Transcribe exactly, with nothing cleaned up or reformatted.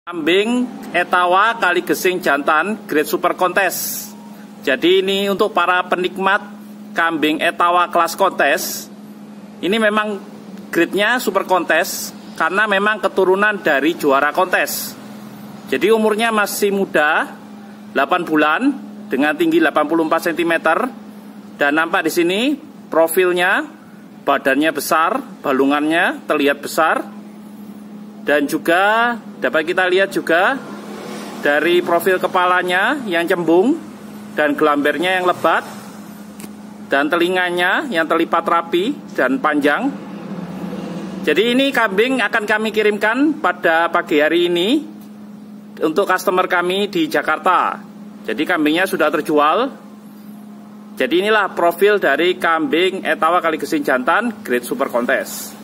Kambing Etawa Kali Gesing jantan grade super kontes. Jadi ini untuk para penikmat kambing Etawa kelas kontes. Ini memang grade-nya super kontes karena memang keturunan dari juara kontes. Jadi umurnya masih muda, delapan bulan dengan tinggi delapan puluh empat sentimeter. Dan nampak di sini profilnya, badannya besar, balungannya terlihat besar. Dan juga dapat kita lihat juga dari profil kepalanya yang cembung dan gelambernya yang lebat dan telinganya yang terlipat rapi dan panjang. Jadi ini kambing akan kami kirimkan pada pagi hari ini untuk customer kami di Jakarta. Jadi kambingnya sudah terjual. Jadi inilah profil dari kambing Etawa Kali Gesing jantan grade super kontes.